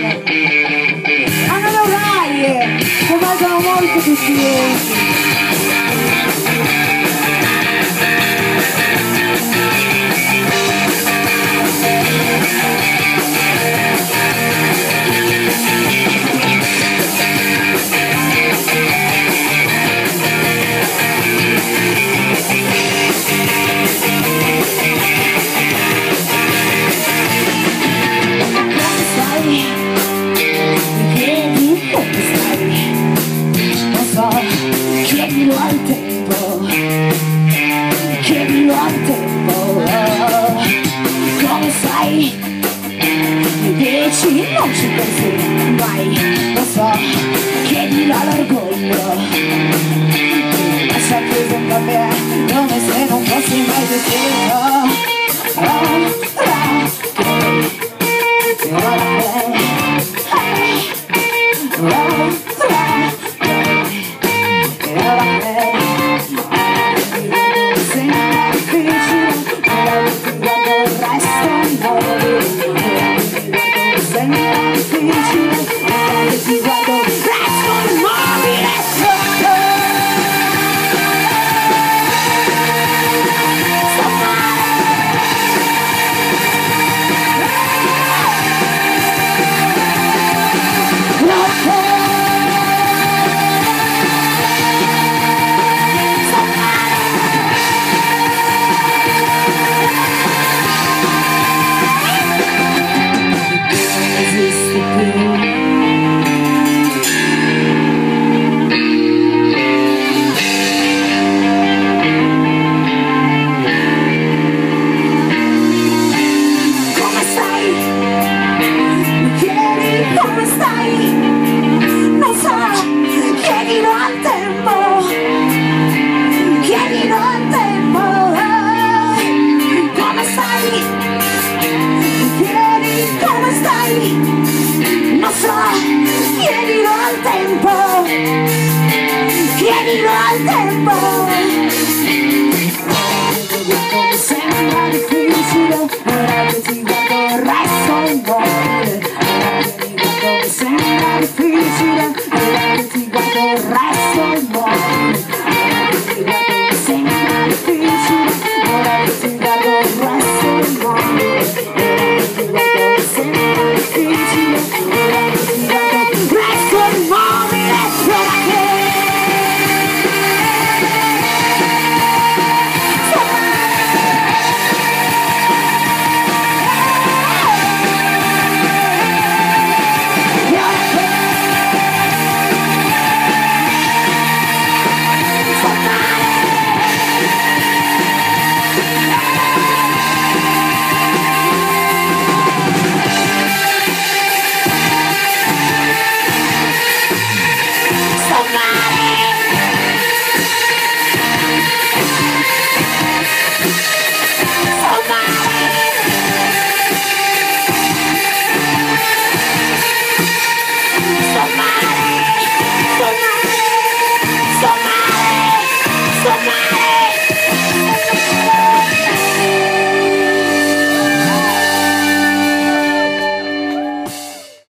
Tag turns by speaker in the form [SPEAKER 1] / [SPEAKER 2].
[SPEAKER 1] Hanno le orarie che valgono molto di più. Chiedilo al tempo, chiedilo al tempo, come sai? Mi dici non ci pensi mai, lo so, chiedilo all'orgoglio, lascia che venga a me, come se non fossi mai destino. Non so, chiedilo al tempo, chiedilo al tempo. Mi sembra difficile, ora che ti guardo resto immobile. Ora che mi guardo mi sembra difficile.